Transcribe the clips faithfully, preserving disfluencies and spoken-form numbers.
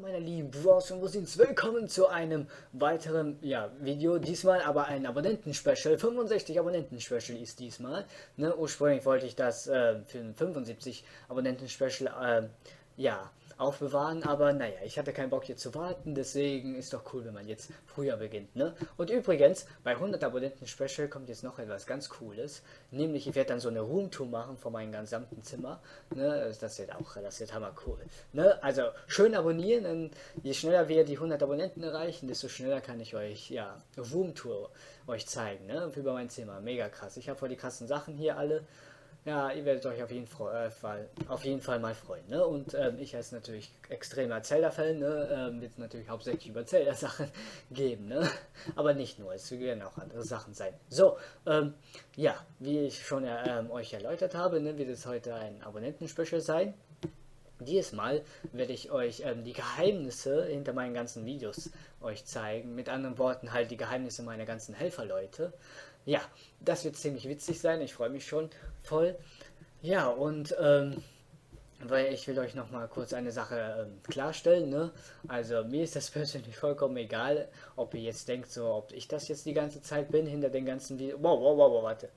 meine lieben Bros und Rosins, willkommen zu einem weiteren ja, Video, diesmal aber ein Abonnenten-Special, fünfundsechzig Abonnenten-Special ist diesmal, ne? Ursprünglich wollte ich das äh, für ein fünfundsiebzig Abonnenten-Special äh, ja, aufbewahren, aber naja, ich hatte keinen Bock hier zu warten, deswegen ist doch cool, wenn man jetzt früher beginnt, ne? Und übrigens, bei hundert Abonnenten Special kommt jetzt noch etwas ganz Cooles, nämlich ich werde dann so eine Roomtour machen von meinem gesamten Zimmer, ne? Das wird auch, das wird hammer cool, ne? Also schön abonnieren, denn je schneller wir die hundert Abonnenten erreichen, desto schneller kann ich euch, ja, Roomtour euch zeigen, ne? Über mein Zimmer, mega krass. Ich habe voll die krassen Sachen hier alle. Ja, ihr werdet euch auf jeden Fall, auf jeden Fall mal freuen. Ne? Und ähm, ich als natürlich extremer Zelda-Fan, ne, ähm, wird es natürlich hauptsächlich über Zelda-Sachen geben. Ne? Aber nicht nur, es werden auch andere Sachen sein. So, ähm, ja, wie ich schon ähm, euch erläutert habe, ne, wird es heute ein Abonnenten-Special sein. Dieses Mal werde ich euch ähm, die Geheimnisse hinter meinen ganzen Videos euch zeigen. Mit anderen Worten halt die Geheimnisse meiner ganzen Helferleute. Ja, das wird ziemlich witzig sein. Ich freue mich schon voll. Ja, und ähm, weil ich will euch noch mal kurz eine Sache ähm, klarstellen, ne? Also mir ist das persönlich vollkommen egal, ob ihr jetzt denkt, so ob ich das jetzt die ganze Zeit bin hinter den ganzen Videos. Wow, wow, wow, wow, warte.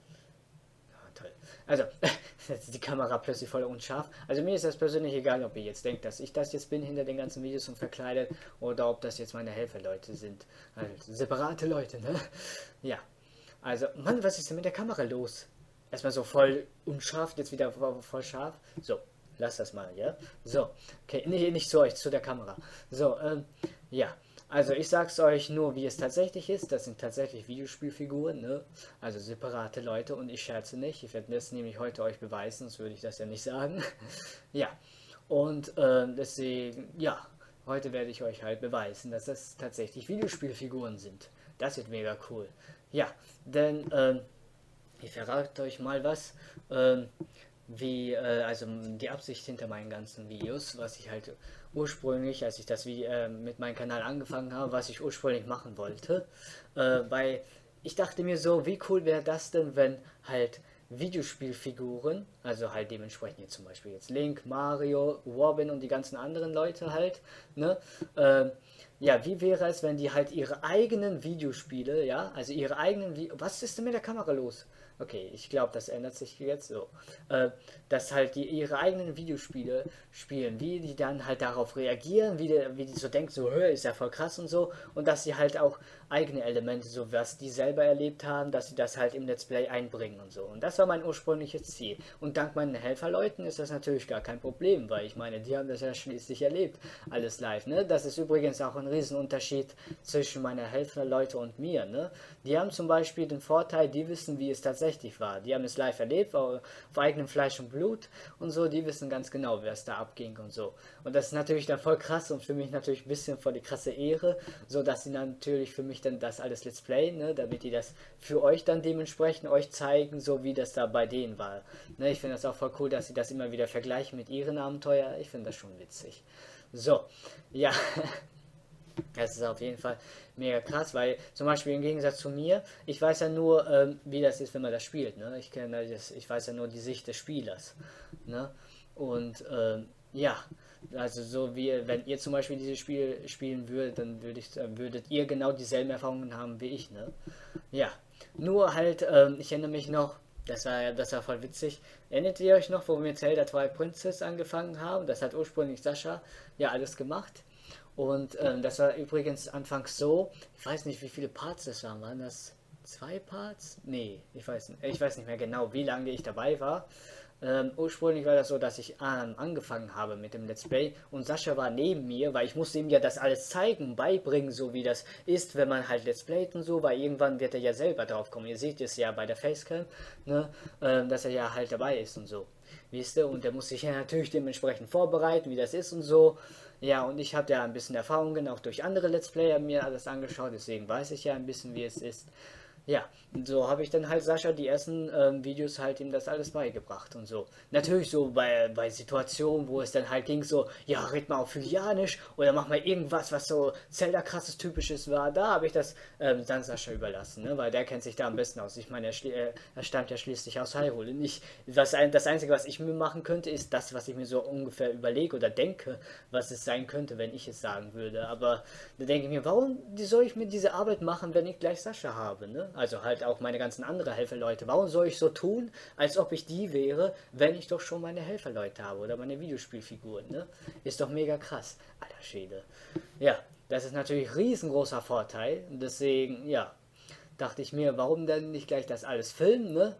Toll. Also, jetzt ist die Kamera plötzlich voll unscharf. Also mir ist das persönlich egal, ob ihr jetzt denkt, dass ich das jetzt bin hinter den ganzen Videos und verkleidet oder ob das jetzt meine Helferleute sind. Also separate Leute, ne? Ja. Also, Mann, was ist denn mit der Kamera los? Erstmal so voll unscharf, jetzt wieder voll scharf. So, lass das mal, ja? So, okay, nee, nicht zu euch, zu der Kamera. So, ähm, ja. Also ich sag's euch nur, wie es tatsächlich ist. Das sind tatsächlich Videospielfiguren, ne? Also separate Leute und ich scherze nicht. Ich werde das nämlich heute euch beweisen, sonst würde ich das ja nicht sagen. Ja. Und äh, deswegen, ja, heute werde ich euch halt beweisen, dass das tatsächlich Videospielfiguren sind. Das wird mega cool. Ja, denn ähm, ich verrate euch mal was. Ähm, wie, äh, also die Absicht hinter meinen ganzen Videos, was ich halt ursprünglich, als ich das wie äh, mit meinem Kanal angefangen habe, was ich ursprünglich machen wollte, äh, weil ich dachte mir so, wie cool wäre das denn, wenn halt Videospielfiguren, also halt dementsprechend jetzt zum Beispiel jetzt Link, Mario, Robin und die ganzen anderen Leute halt, ne, äh, ja, wie wäre es, wenn die halt ihre eigenen Videospiele, ja, also ihre eigenen, Vi was ist denn mit der Kamera los? Okay, ich glaube, das ändert sich jetzt so. Äh, dass halt die ihre eigenen Videospiele spielen, wie die dann halt darauf reagieren, wie die, wie die so denken, so, hör, ist ja voll krass und so. Und dass sie halt auch eigene Elemente, so was die selber erlebt haben, dass sie das halt im Let's Play einbringen und so. Und das war mein ursprüngliches Ziel. Und dank meinen Helferleuten ist das natürlich gar kein Problem, weil ich meine, die haben das ja schließlich erlebt, alles live, ne? Das ist übrigens auch ein Riesenunterschied zwischen meiner Helferleute und mir, ne? Die haben zum Beispiel den Vorteil, die wissen, wie es tatsächlich war. Die haben es live erlebt, auf eigenem Fleisch und Blut und so, die wissen ganz genau, wer es da abging und so. Und das ist natürlich dann voll krass und für mich natürlich ein bisschen voll die krasse Ehre, so dass sie natürlich für mich dann das alles Let's Play, ne, damit die das für euch dann dementsprechend euch zeigen, so wie das da bei denen war. Ne, ich finde das auch voll cool, dass sie das immer wieder vergleichen mit ihren Abenteuer. Ich finde das schon witzig. So, ja. Das ist auf jeden Fall mega krass, weil zum Beispiel im Gegensatz zu mir, ich weiß ja nur, ähm, wie das ist, wenn man das spielt. Ne? Ich kenne das, ich weiß ja nur die Sicht des Spielers. Ne? Und ähm, ja, also so wie wenn ihr zum Beispiel dieses Spiel spielen würdet, dann würd ich, äh, würdet ihr genau dieselben Erfahrungen haben wie ich. Ne? Ja, nur halt, ähm, ich erinnere mich noch. Das war, das war voll witzig. Erinnert ihr euch noch, wo wir mit Zelda Twilight Princess angefangen haben? Das hat ursprünglich Sascha ja alles gemacht. Und ähm, das war übrigens anfangs so, ich weiß nicht, wie viele Parts das waren. Waren das zwei Parts? Nee, ich weiß, ich weiß nicht mehr genau, wie lange ich dabei war. Ähm, ursprünglich war das so, dass ich ähm, angefangen habe mit dem Let's Play und Sascha war neben mir, weil ich musste ihm ja das alles zeigen, beibringen, so wie das ist, wenn man halt Let's Playt und so, weil irgendwann wird er ja selber drauf kommen. Ihr seht es ja bei der Facecam, ne, ähm, dass er ja halt dabei ist und so. Wisst ihr? Und der muss sich ja natürlich dementsprechend vorbereiten, wie das ist und so. Ja, und ich habe ja ein bisschen Erfahrungen auch durch andere Let's Player mir alles angeschaut, deswegen weiß ich ja ein bisschen, wie es ist. ja, und so habe ich dann halt Sascha die ersten ähm, Videos halt ihm das alles beigebracht und so. Natürlich so bei, bei Situationen, wo es dann halt ging, so, ja, red mal auf Julianisch oder mach mal irgendwas, was so Zelda krasses Typisches war. Da habe ich das ähm, dann Sascha überlassen, ne? Weil der kennt sich da am besten aus. Ich meine, er, äh, er stammt ja schließlich aus Hyrule. Nicht, was ein, das Einzige, was ich mir machen könnte, ist das, was ich mir so ungefähr überlege oder denke, was es sein könnte, wenn ich es sagen würde. Aber da denke ich mir, warum soll ich mir diese Arbeit machen, wenn ich gleich Sascha habe, ne? Also halt auch meine ganzen anderen Helferleute. Warum soll ich so tun, als ob ich die wäre, wenn ich doch schon meine Helferleute habe oder meine Videospielfiguren, ne? Ist doch mega krass. Alter Schwede. Ja, das ist natürlich ein riesengroßer Vorteil. Deswegen, ja, dachte ich mir, warum denn nicht gleich das alles filmen, ne?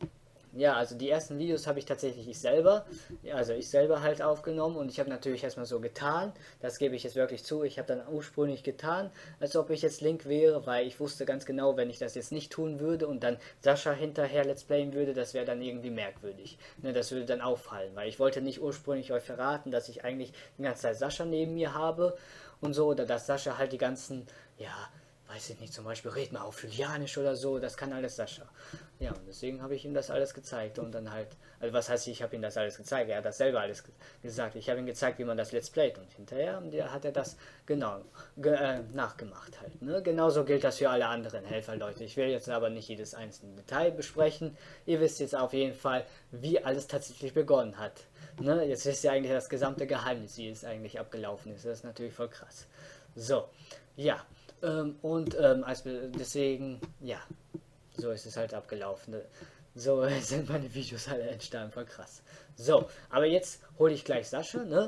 Ja, also die ersten Videos habe ich tatsächlich ich selber, ja, also ich selber halt aufgenommen und ich habe natürlich erstmal so getan, das gebe ich jetzt wirklich zu, ich habe dann ursprünglich getan, als ob ich jetzt Link wäre, weil ich wusste ganz genau, wenn ich das jetzt nicht tun würde und dann Sascha hinterher Let's Playen würde, das wäre dann irgendwie merkwürdig, ne, das würde dann auffallen, weil ich wollte nicht ursprünglich euch verraten, dass ich eigentlich die ganze Zeit Sascha neben mir habe und so, oder dass Sascha halt die ganzen, ja, weiß ich nicht, zum Beispiel red mal auf Julianisch oder so, das kann alles Sascha. Ja, und deswegen habe ich ihm das alles gezeigt und dann halt, also was heißt, ich habe ihm das alles gezeigt, er hat das selber alles ge gesagt, ich habe ihm gezeigt, wie man das Let's Playt und hinterher hat er das genau ge äh, nachgemacht halt, ne? Genauso gilt das für alle anderen Helferleute. Ich will jetzt aber nicht jedes einzelne Detail besprechen, ihr wisst jetzt auf jeden Fall, wie alles tatsächlich begonnen hat. Ne? Jetzt wisst ihr eigentlich das gesamte Geheimnis, wie es eigentlich abgelaufen ist, das ist natürlich voll krass. So, ja. Ähm, und ähm, als wir, deswegen, ja, so ist es halt abgelaufen. So sind meine Videos alle entstanden, voll krass. So, aber jetzt hole ich gleich Sascha, ne?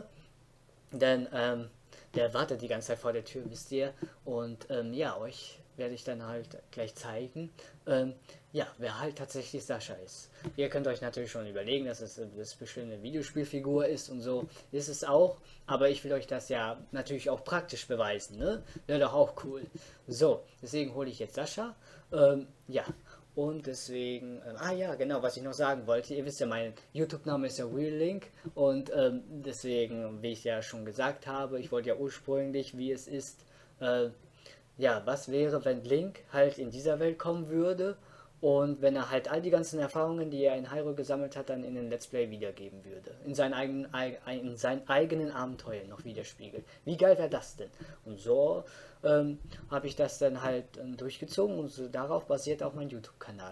Denn ähm, der wartet die ganze Zeit vor der Tür, wisst ihr. Und ähm, ja, euch werde ich dann halt gleich zeigen, ähm, ja, wer halt tatsächlich Sascha ist. Ihr könnt euch natürlich schon überlegen, dass es das bestimmt eine Videospielfigur ist und so ist es auch, aber ich will euch das ja natürlich auch praktisch beweisen, ne? Wäre doch auch cool. So, deswegen hole ich jetzt Sascha, ähm, ja. Und deswegen, ähm, ah ja, genau, was ich noch sagen wollte, ihr wisst ja, mein YouTube-Name ist ja RealLink und ähm, deswegen, wie ich ja schon gesagt habe, ich wollte ja ursprünglich, wie es ist, äh, ja, was wäre, wenn Link halt in dieser Welt kommen würde und wenn er halt all die ganzen Erfahrungen, die er in Hyrule gesammelt hat, dann in den Let's Play wiedergeben würde. In seinen eigenen, in seinen eigenen Abenteuern noch widerspiegelt. Wie geil wäre das denn? Und so ähm, habe ich das dann halt ähm, durchgezogen und so darauf basiert auch mein YouTube-Kanal.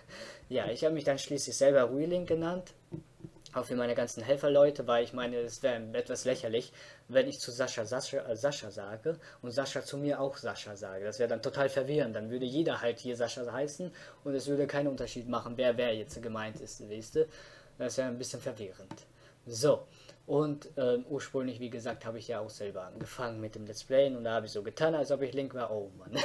Ja, ich habe mich dann schließlich selber RealLink genannt. Auch für meine ganzen Helferleute, weil ich meine, es wäre etwas lächerlich, wenn ich zu Sascha Sascha, äh, Sascha sage und Sascha zu mir auch Sascha sage. Das wäre dann total verwirrend. Dann würde jeder halt hier Sascha heißen und es würde keinen Unterschied machen, wer wer jetzt gemeint ist, weißt du? Das wäre ein bisschen verwirrend. So, und ähm, ursprünglich, wie gesagt, habe ich ja auch selber angefangen mit dem Let's Playen und da habe ich so getan, als ob ich Link war. Oh Mann,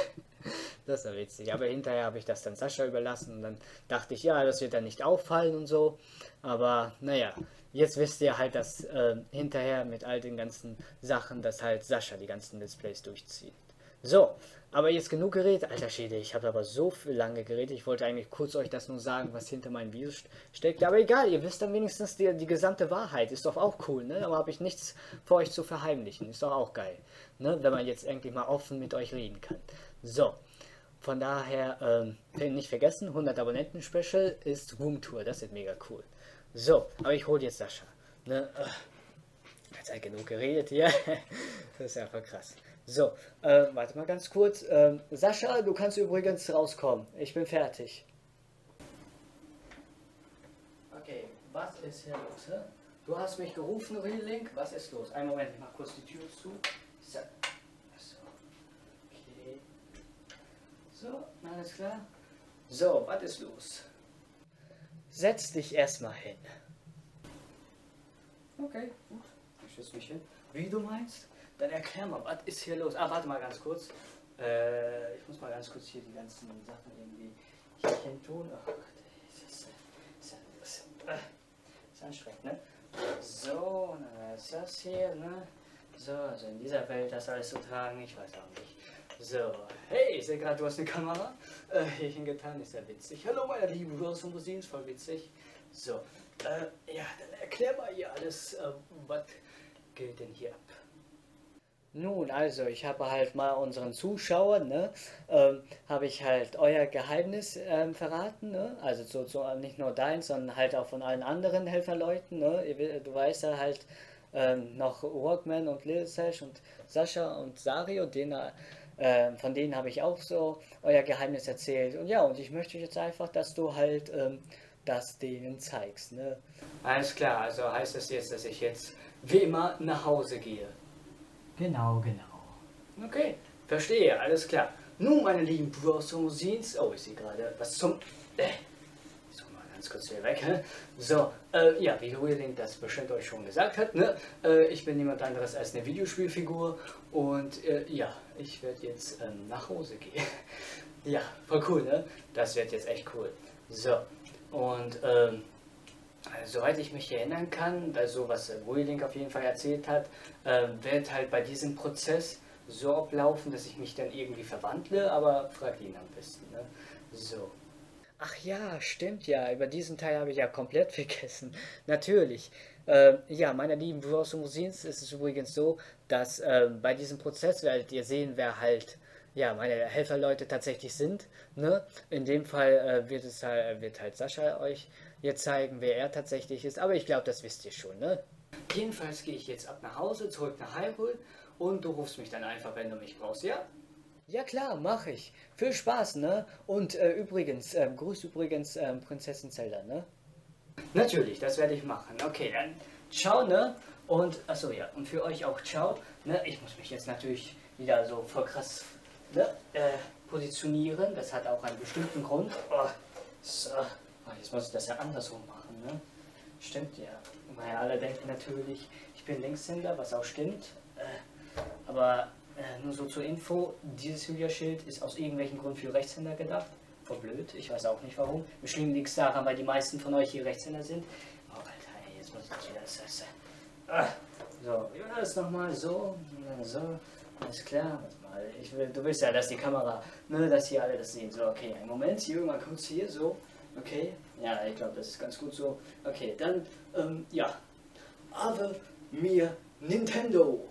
das war witzig. Aber hinterher habe ich das dann Sascha überlassen und dann dachte ich, ja, das wird dann nicht auffallen und so. Aber naja, jetzt wisst ihr halt, dass äh, hinterher mit all den ganzen Sachen, dass halt Sascha die ganzen Let's Plays durchzieht. So, aber jetzt genug geredet. Alter Schwede, ich habe aber so viel lange geredet. Ich wollte eigentlich kurz euch das nur sagen, was hinter meinen Videos steckt. Aber egal, ihr wisst dann wenigstens die, die gesamte Wahrheit. Ist doch auch cool, ne? Aber habe ich nichts vor euch zu verheimlichen. Ist doch auch geil, ne? Wenn man jetzt endlich mal offen mit euch reden kann. So, von daher, ähm, nicht vergessen, hundert Abonnenten-Special ist Roomtour. Das ist mega cool. So, aber ich hole jetzt Sascha. Ne? Jetzt halt genug geredet hier. Das ist einfach krass. So, äh, warte mal ganz kurz. Ähm, Sascha, du kannst übrigens rauskommen. Ich bin fertig. Okay, was ist hier los? Hä? Du hast mich gerufen, RealLink. Was ist los? Einen Moment, ich mach kurz die Tür zu. So. So. Okay. So, alles klar. So, was ist los? Setz dich erstmal hin. Okay, gut. Ich setze mich hin. Wie du meinst? Dann erklär mal, was ist hier los? Ah, warte mal ganz kurz. Äh, ich muss mal ganz kurz hier die ganzen Sachen irgendwie hier hin tun. Oh Gott, das ist, das ist, das ist, das ist anstrengend, ne? So, dann ist das hier, ne? So, also in dieser Welt das alles zu tragen, ich weiß auch nicht. So, hey, ich sehe gerade, du hast eine Kamera äh, hier hingetan, ist ja witzig. Hallo meine lieben Hörer und Cousins, voll witzig. So, äh, ja, dann erklär mal hier alles, äh, was geht denn hier ab? Nun, also, ich habe halt mal unseren Zuschauern, ne, ähm, habe ich halt euer Geheimnis ähm, verraten, ne? Also so, so nicht nur deins, sondern halt auch von allen anderen Helferleuten, ne? Ihr we- Du weißt ja halt ähm, noch Walkman und Lil Sesh und Sascha und Sario, denen, äh, von denen habe ich auch so euer Geheimnis erzählt. Und ja, und ich möchte jetzt einfach, dass du halt ähm, das denen zeigst, ne? Alles klar, also heißt das jetzt, dass ich jetzt wie immer nach Hause gehe. Genau, genau. Okay, verstehe, alles klar. Nun, meine lieben Bros und Rosins, oh, ich sehe gerade, was zum... Äh, ich suche mal ganz kurz hier weg. Hä? So, äh, ja, wie Wheeling das bestimmt euch schon gesagt hat, ne? Äh, ich bin niemand anderes als eine Videospielfigur und äh, ja, ich werde jetzt ähm, nach Hause gehen. Ja, voll cool, ne? Das wird jetzt echt cool. So, und ähm, also, soweit ich mich erinnern kann, also was Wheeling auf jeden Fall erzählt hat, äh, wird halt bei diesem Prozess so ablaufen, dass ich mich dann irgendwie verwandle, aber frag ihn am besten, ne? So. Ach ja, stimmt ja. Über diesen Teil habe ich ja komplett vergessen. Natürlich. Äh, ja, meine lieben Bros und Rosins, ist es übrigens so, dass äh, bei diesem Prozess werdet ihr sehen, wer halt, ja, meine Helferleute tatsächlich sind. Ne? In dem Fall äh, wird es halt, wird halt Sascha euch jetzt zeigen, wer er tatsächlich ist. Aber ich glaube, das wisst ihr schon, ne? Jedenfalls gehe ich jetzt ab nach Hause, zurück nach Hyrule und du rufst mich dann einfach, wenn du mich brauchst, ja? Ja klar, mache ich. Viel Spaß, ne? Und äh, übrigens, ähm, grüß übrigens ähm, Prinzessin Zelda, ne? Natürlich, das werde ich machen. Okay, dann ciao, ne? Und, achso, ja, und für euch auch ciao, ne? Ich muss mich jetzt natürlich wieder so voll krass, ne? Äh, positionieren. Das hat auch einen bestimmten Grund. Oh, so. Oh, jetzt muss ich das ja andersrum machen, ne? Stimmt ja. Weil alle denken natürlich, ich bin Linkshänder, was auch stimmt. Äh, aber äh, nur so zur Info, dieses Hylia-Schild ist aus irgendwelchen Gründen für Rechtshänder gedacht. Voll blöd, ich weiß auch nicht warum. Bestimmt liegt es daran, weil die meisten von euch hier Rechtshänder sind. Oh, Alter, ey, jetzt muss ich das wieder... Das, das, ah. So, wie war das nochmal? So, so, alles klar. Warte mal, ich will, du willst ja, dass die Kamera, ne, dass hier alle das sehen. So, okay, einen Moment, hier mal kurz hier, so. Okay, ja, ich glaube, das ist ganz gut so. Okay, dann, ähm, ja. Ave mir Nintendo.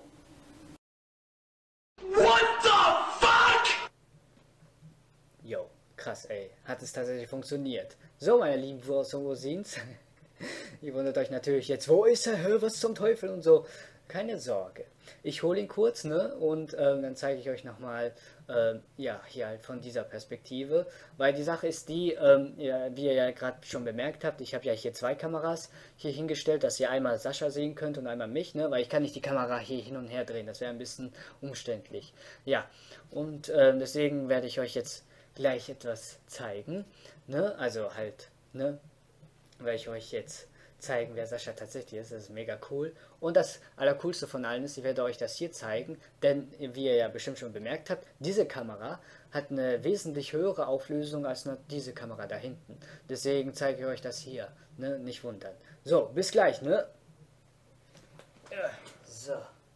What the fuck? Jo, krass, ey. Hat es tatsächlich funktioniert. So, meine lieben Bros und Rosins. Ihr wundert euch natürlich jetzt, wo ist er? Hör, was zum Teufel und so. Keine Sorge. Ich hole ihn kurz, ne? Und ähm, dann zeige ich euch nochmal, ähm, ja, hier halt von dieser Perspektive. Weil die Sache ist die, ähm, ja, wie ihr ja gerade schon bemerkt habt, ich habe ja hier zwei Kameras hier hingestellt, dass ihr einmal Sascha sehen könnt und einmal mich, ne? Weil ich kann nicht die Kamera hier hin und her drehen, das wäre ein bisschen umständlich. Ja, und ähm, deswegen werde ich euch jetzt gleich etwas zeigen, ne? Also halt, ne? Werde ich euch jetzt zeigen, wer Sascha tatsächlich ist. Das ist mega cool. Und das Allercoolste von allen ist, ich werde euch das hier zeigen, denn wie ihr ja bestimmt schon bemerkt habt, diese Kamera hat eine wesentlich höhere Auflösung als nur diese Kamera da hinten. Deswegen zeige ich euch das hier. Ne? Nicht wundern. So, bis gleich, ne? So.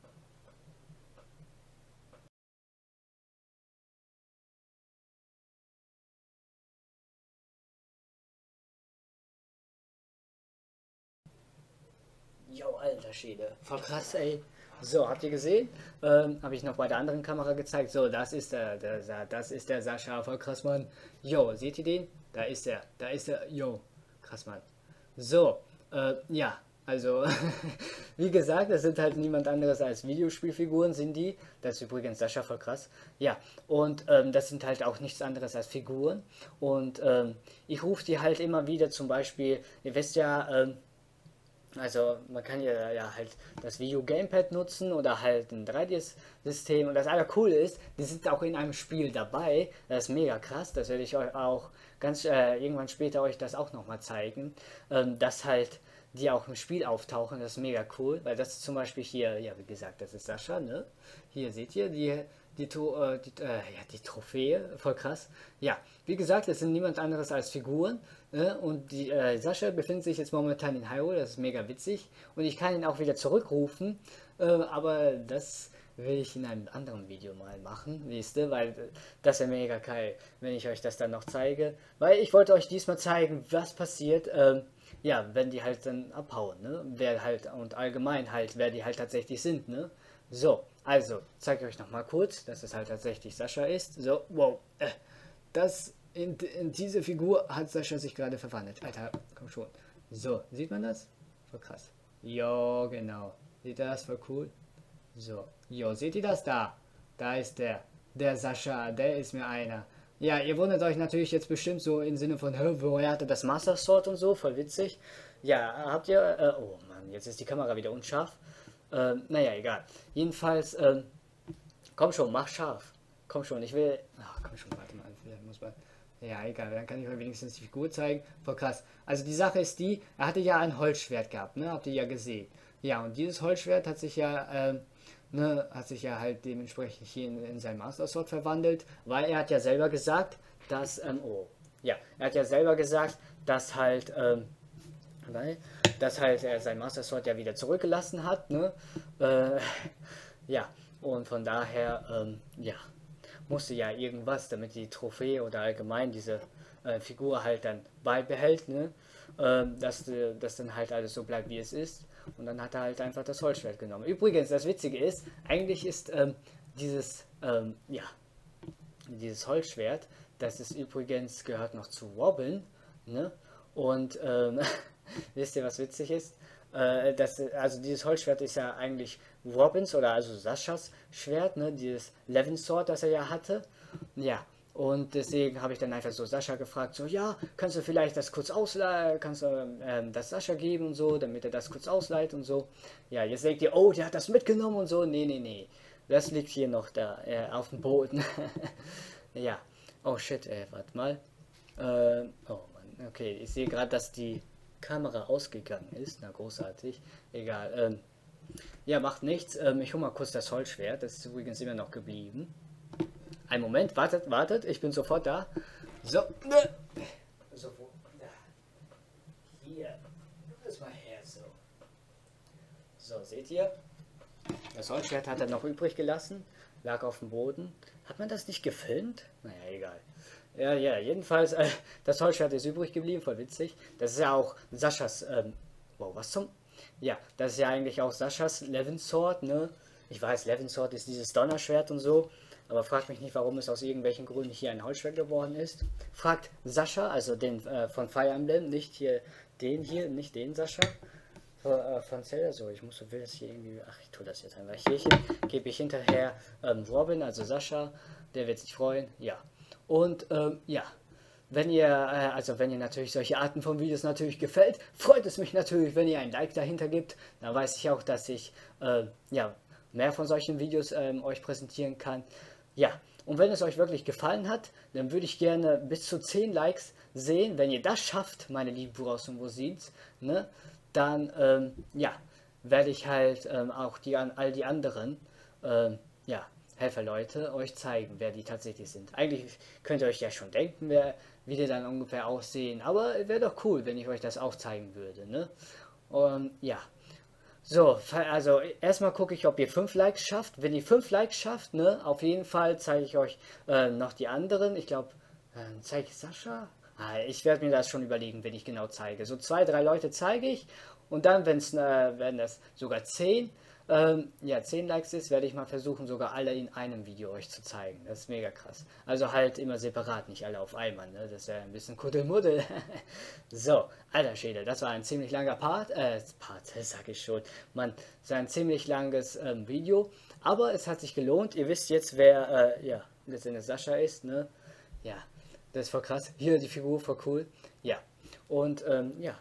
Jo, alter Schwede. Voll krass, ey. So, habt ihr gesehen? Ähm, habe ich noch bei der anderen Kamera gezeigt. So, das ist der, der, der das ist der Sascha. Voll krass, Mann. Jo, seht ihr den? Da ist er. Da ist er. Jo, krass, Mann. So, äh, ja, also, wie gesagt, das sind halt niemand anderes als Videospielfiguren, sind die. Das ist übrigens Sascha, voll krass. Ja, und ähm, das sind halt auch nichts anderes als Figuren. Und ähm, ich rufe die halt immer wieder, zum Beispiel, ihr wisst ja, ähm, also man kann ja, ja halt das Wii U Gamepad nutzen oder halt ein drei D S-System. Und das Allercoole ist, die sind auch in einem Spiel dabei. Das ist mega krass. Das werde ich euch auch ganz äh, irgendwann später euch das auch nochmal zeigen. Ähm, dass halt die auch im Spiel auftauchen. Das ist mega cool. Weil das ist zum Beispiel hier, ja wie gesagt, das ist Sascha, ne? Hier seht ihr die, die, äh, die, äh, ja, die Trophäe. Voll krass. Ja, wie gesagt, das sind niemand anderes als Figuren. Ne? Und die äh, Sascha befindet sich jetzt momentan in Hyrule, das ist mega witzig. Und ich kann ihn auch wieder zurückrufen, äh, aber das will ich in einem anderen Video mal machen, wisst ihr, weil äh, das wäre mega geil, wenn ich euch das dann noch zeige. Weil ich wollte euch diesmal zeigen, was passiert, ähm, ja, wenn die halt dann abhauen, ne? Wer halt, und allgemein halt, wer die halt tatsächlich sind, ne? So, Also, zeige ich euch noch mal kurz, dass es halt tatsächlich Sascha ist. So, wow. Äh, das, in, in diese Figur hat Sascha sich gerade verwandelt. Alter, komm schon. So, sieht man das? Voll krass. Jo, genau. Seht ihr das? Voll cool. So, jo, seht ihr das da? Da ist der. Der Sascha, der ist mir einer. Ja, ihr wundert euch natürlich jetzt bestimmt so im Sinne von, woher hatte das Master Sword und so, voll witzig. Ja, habt ihr, äh, oh Mann, jetzt ist die Kamera wieder unscharf. Ähm, naja, egal. Jedenfalls, ähm, komm schon, mach scharf. Komm schon, ich will, ach komm schon, warte mal, vielleicht muss man, ja egal, dann kann ich euch wenigstens die Figur zeigen. Voll krass. Also die Sache ist die, er hatte ja ein Holzschwert gehabt, ne, habt ihr ja gesehen. Ja, und dieses Holzschwert hat sich ja, ähm, Ne, hat sich ja halt dementsprechend hier in, in sein Master Sword verwandelt, weil er hat ja selber gesagt, dass, ähm, oh, ja, er hat ja selber gesagt, dass halt, ähm, weil, dass halt er sein Master Sword ja wieder zurückgelassen hat, ne, äh, ja, und von daher, ähm, ja, musste ja irgendwas, damit die Trophäe oder allgemein diese äh, Figur halt dann beibehält, ne, äh, dass, äh, dass dann halt alles so bleibt, wie es ist. Und dann hat er halt einfach das Holzschwert genommen. Übrigens, das Witzige ist, eigentlich ist ähm, dieses, ähm, ja, dieses Holzschwert, das ist übrigens, gehört noch zu Robin, ne? Und ähm, wisst ihr, was witzig ist? Äh, das, also dieses Holzschwert ist ja eigentlich Robins oder also Saschas Schwert, ne? Dieses Levin Sword, das er ja hatte. Ja. Und deswegen habe ich dann einfach so Sascha gefragt, so, ja, kannst du vielleicht das kurz ausleihen, kannst du ähm, das Sascha geben und so, damit er das kurz ausleiht und so. Ja, jetzt denkt ihr, oh, der hat das mitgenommen und so. Nee, nee, nee. Das liegt hier noch da, äh, auf dem Boden. Ja. Oh, shit, ey, warte mal. Äh, oh, Mann, okay, ich sehe gerade, dass die Kamera ausgegangen ist. Na, großartig. Egal, ähm, ja, macht nichts. Ähm, ich hole mal kurz das Holzschwert, das ist übrigens immer noch geblieben. Ein Moment, wartet, wartet, ich bin sofort da. So, ne. So, wo, da. Hier, das mal her, so. So, seht ihr? Das Holzschwert hat er noch übrig gelassen, lag auf dem Boden. Hat man das nicht gefilmt? Naja, egal. Ja, ja, jedenfalls, äh, das Holzschwert ist übrig geblieben, voll witzig. Das ist ja auch Saschas, ähm, wow, was zum? Ja, das ist ja eigentlich auch Saschas Levin Sword, ne? Ich weiß, Levin Sword ist dieses Donnerschwert und so. Aber fragt mich nicht, warum es aus irgendwelchen Gründen hier ein Holzschwert geworden ist. Fragt Sascha, also den äh, von Fire Emblem, nicht hier den hier, nicht den Sascha von, äh, von Zelda. So, ich muss so will das hier irgendwie, ach, ich tue das jetzt einfach hier gebe ich hinterher ähm, Robin, also Sascha, der wird sich freuen, ja. Und ähm, ja, wenn ihr, äh, also wenn ihr natürlich solche Arten von Videos natürlich gefällt, freut es mich natürlich, wenn ihr ein Like dahinter gibt. Dann weiß ich auch, dass ich äh, ja mehr von solchen Videos ähm, euch präsentieren kann. Ja, und wenn es euch wirklich gefallen hat, dann würde ich gerne bis zu zehn Likes sehen. Wenn ihr das schafft, meine lieben Buros und Wosins, ne, dann, ähm, ja, werde ich halt ähm, auch die, all die anderen, ähm, ja, Helferleute euch zeigen, wer die tatsächlich sind. Eigentlich könnt ihr euch ja schon denken, wer, wie die dann ungefähr aussehen, aber wäre doch cool, wenn ich euch das auch zeigen würde, ne. Und, ja. So, also erstmal gucke ich, ob ihr fünf Likes schafft. Wenn ihr fünf Likes schafft, ne, auf jeden Fall zeige ich euch äh, noch die anderen. Ich glaube, äh, zeige ich Sascha? Ah, ich werde mir das schon überlegen, wenn ich genau zeige. So zwei, drei Leute zeige ich und dann, wenn's, äh, wenn das sogar zehn, ähm, ja, zehn Likes ist, werde ich mal versuchen, sogar alle in einem Video euch zu zeigen. Das ist mega krass. Also halt immer separat, nicht alle auf einmal, ne? Das ist ja ein bisschen Kuddelmuddel. So, alter Schädel, das war ein ziemlich langer Part, äh, Part, sag ich schon. Mann, das war ein ziemlich langes ähm, Video, aber es hat sich gelohnt. Ihr wisst jetzt, wer, äh, ja, letztendlich Sascha ist, ne? Ja, das ist voll krass. Hier die Figur, voll cool. Ja, und, ähm, ja.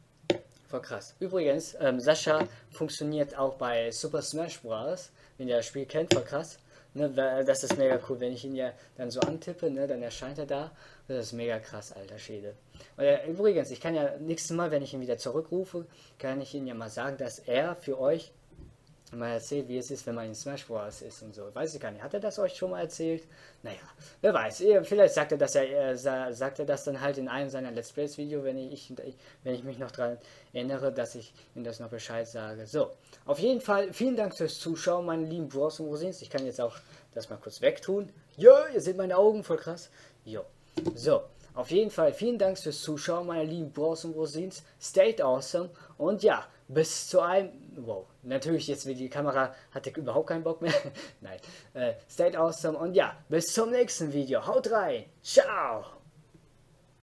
Voll krass. Übrigens, ähm, Sascha funktioniert auch bei Super Smash Bros. Wenn ihr das Spiel kennt, voll krass. Ne, das ist mega cool. Wenn ich ihn ja dann so antippe, ne, dann erscheint er da. Das ist mega krass, alter Schäde. Und, äh, übrigens, ich kann ja nächstes Mal, wenn ich ihn wieder zurückrufe, kann ich Ihnen ja mal sagen, dass er für euch mal erzählt, wie es ist, wenn man in Smash Bros. Ist und so. Weiß ich gar nicht. Hat er das euch schon mal erzählt? Naja, wer weiß. Vielleicht sagt er das ja, äh, sagt er das dann halt in einem seiner Let's Plays Video, wenn ich, wenn ich mich noch daran erinnere, dass ich ihm das noch Bescheid sage. So, auf jeden Fall, vielen Dank fürs Zuschauen, meine lieben Bros und Rosins. Ich kann jetzt auch das mal kurz wegtun. Jo, ihr seht meine Augen, voll krass. Jo, so. auf jeden Fall vielen Dank fürs Zuschauen, meine lieben Bros und Rosins. Stay awesome und ja, bis zu einem... Wow, natürlich jetzt mit die Kamera hatte ich überhaupt keinen Bock mehr. Nein, äh, stay awesome und ja, bis zum nächsten Video. Haut rein. Ciao.